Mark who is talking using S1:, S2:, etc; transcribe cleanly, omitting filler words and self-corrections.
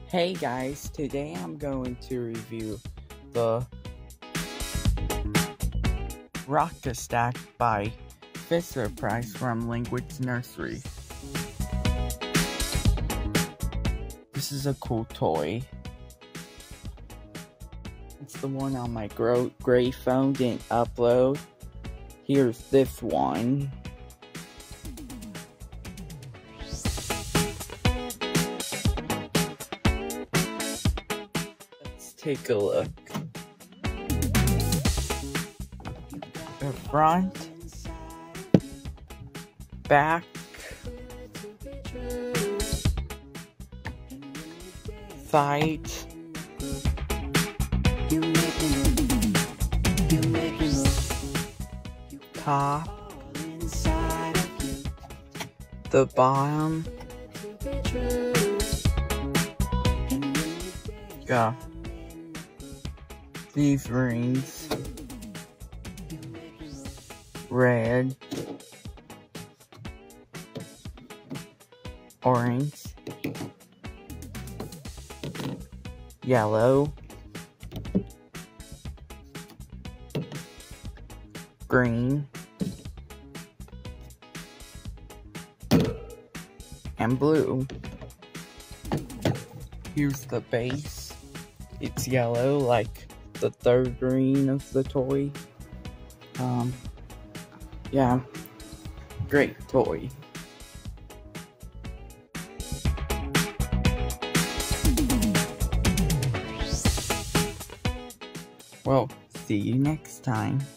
S1: Hey guys, today I'm going to review the Rock-A-Stack by Fisher-Price from Language Nursery. This is a cool toy. It's the one on my gray phone didn't upload. Here's this one. Let's take a look. The front, back, side, top, the bottom. Yeah, these rings, red, orange, yellow, green, and blue. Here's the base. It's yellow, like the third green of the toy. Yeah, great toy. Well, see you next time.